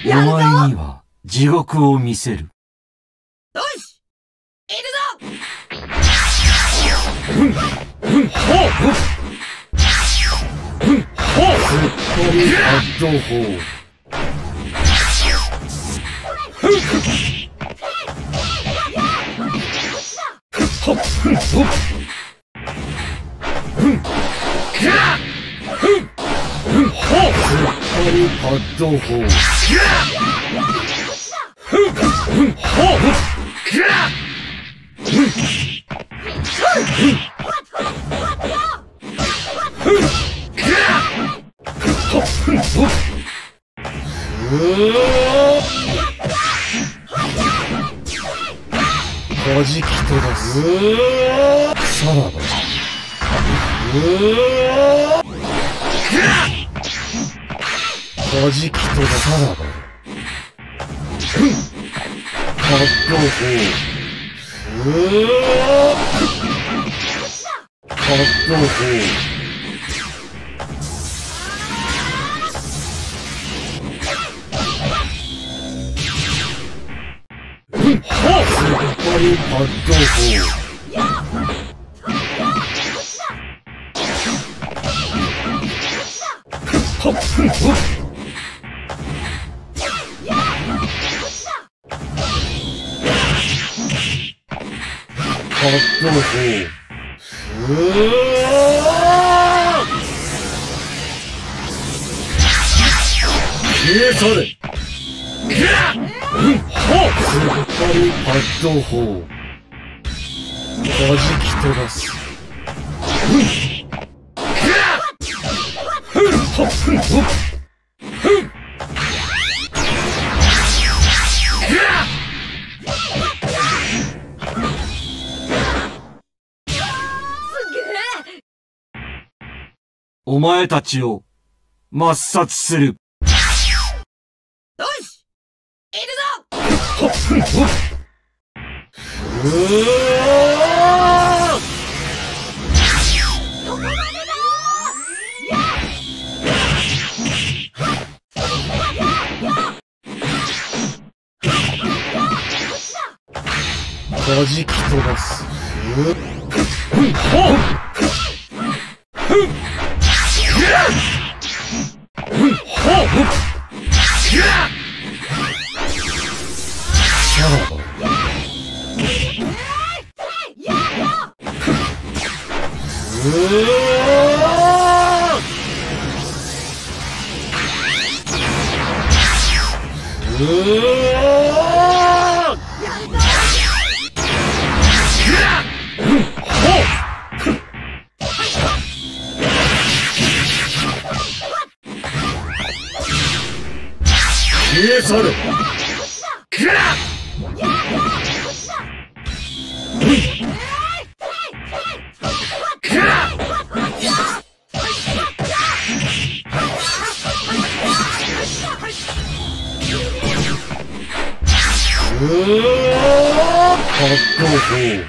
お前には地獄を見せる。 よし、いるぞ。 発動法。発動法。はじき飛ばす。さらば。はじき飛ばす。さらば。発動法。発動法。発動法。発動法。消え去れ。発動法。はじき飛ばす。お前たちを抹殺する。 よし、いるぞ。 はじき飛ばす。さらば。消え去れ。発動法。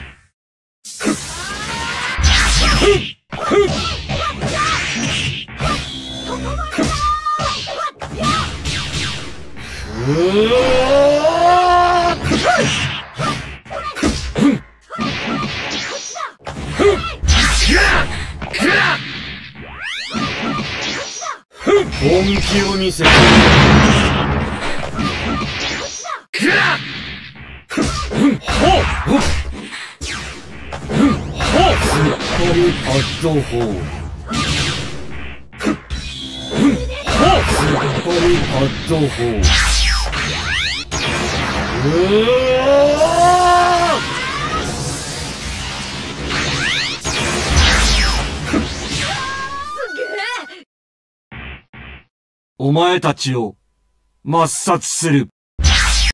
本気を見せて。発動法。発動法。お前たちを抹殺する。